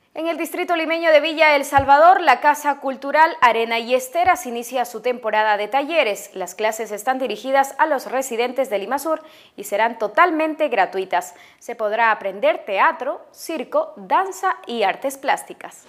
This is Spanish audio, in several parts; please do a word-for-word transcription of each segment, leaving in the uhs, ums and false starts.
En el distrito limeño de Villa El Salvador, la Casa Cultural Arena y Esteras inicia su temporada de talleres. Las clases están dirigidas a los residentes de Limasur y serán totalmente gratuitas. Se podrá aprender teatro, circo, danza y artes plásticas.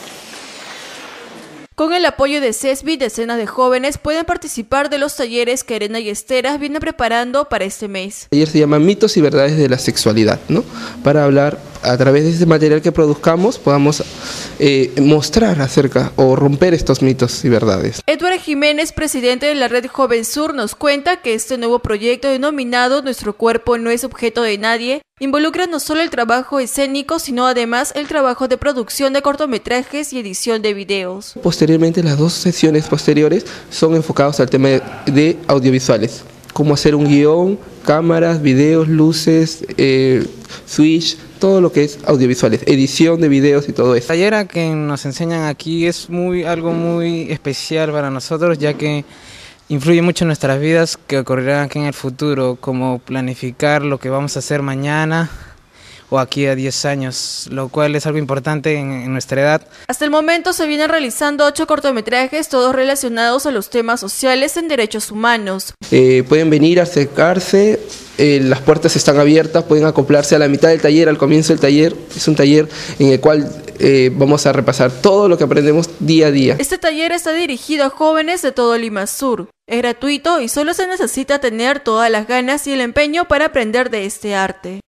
Con el apoyo de CESBI, decenas de jóvenes pueden participar de los talleres que Arena y Esteras viene preparando para este mes. El taller se llama Mitos y Verdades de la Sexualidad, ¿no? Para hablar, a través de este material que produzcamos, podamos eh, mostrar acerca o romper estos mitos y verdades. Eduardo Jiménez, presidente de la Red Joven Sur, nos cuenta que este nuevo proyecto denominado Nuestro Cuerpo No Es Objeto de Nadie involucra no solo el trabajo escénico, sino además el trabajo de producción de cortometrajes y edición de videos. Posteriormente, las dos sesiones posteriores son enfocadas al tema de, de audiovisuales, cómo hacer un guión, cámaras, videos, luces, eh, switch, todo lo que es audiovisuales, edición de videos y todo eso. El taller que nos enseñan aquí es muy algo muy especial para nosotros, ya que influye mucho en nuestras vidas que ocurrirán aquí en el futuro, como planificar lo que vamos a hacer mañana o aquí a diez años, lo cual es algo importante en, en nuestra edad. Hasta el momento se vienen realizando ocho cortometrajes, todos relacionados a los temas sociales en derechos humanos. Eh, pueden venir a acercarse, eh, las puertas están abiertas, pueden acoplarse a la mitad del taller, al comienzo del taller. Es un taller en el cual eh, vamos a repasar todo lo que aprendemos día a día. Este taller está dirigido a jóvenes de todo Limasur. Es gratuito y solo se necesita tener todas las ganas y el empeño para aprender de este arte.